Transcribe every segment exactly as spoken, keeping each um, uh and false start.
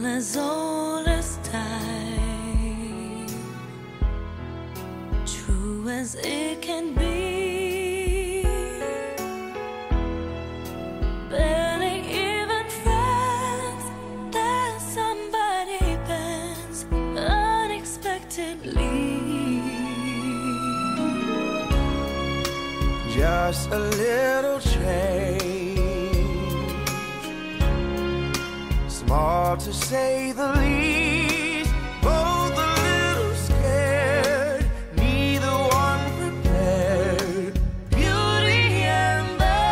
as old as time, true as it can be. Barely even friends, that somebody bends unexpectedly. Just a little change, small to say the least. Both a little scared, neither one prepared. Beauty and the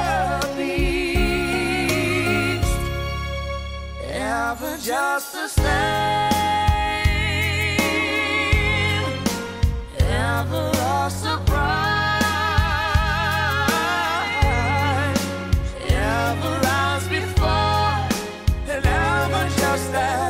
Beast, ever just the same, ever a surprise. Just that